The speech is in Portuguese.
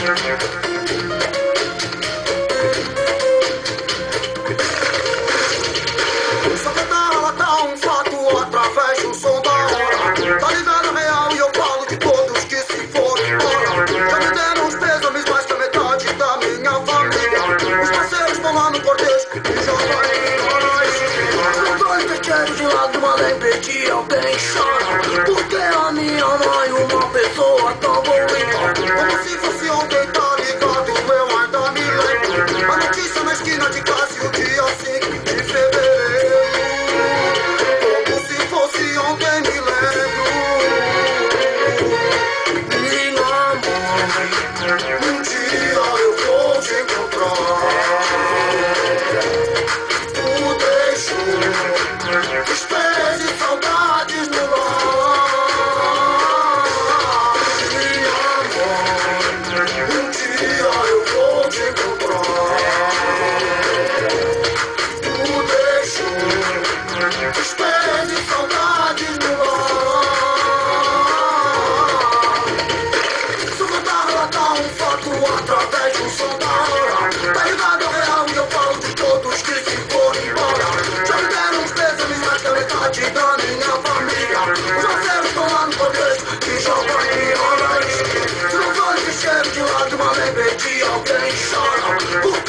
Só que ela tá um fato através do som da hora. Tá ligado real e eu falo de todos que se foram embora. Já me deram os pêsames, mais que a metade da minha família. Os parceiros estão lá no cortejo e já vai embora. Os dois deixeiros de lágrima, lembrei de alguém chora. Porque a minha mãe, uma pessoa tão boa, como se fosse ontem, tá ligado? Eu ainda me lembro. A notícia na esquina de casa e o dia 5 de fevereiro. Como se fosse ontem, me lembro. Minha mãe, um dia eu vou te encontrar. Tu deixou tristeza e saudades no lar. Minha mãe, um dia eu vou te encontrar. Tu deixou tristeza e saudades no lar. Sua guitarra tá um fato através do som da hora. Tá ligado ao real e eu falo de todos que se foram embora. Já me deram os pêsames, mais que a metade da minha família. Os parceiros estão lá no contexto e já vai em hora. Se não olhos de cheiro de lágrima, lembrei de alguém chora.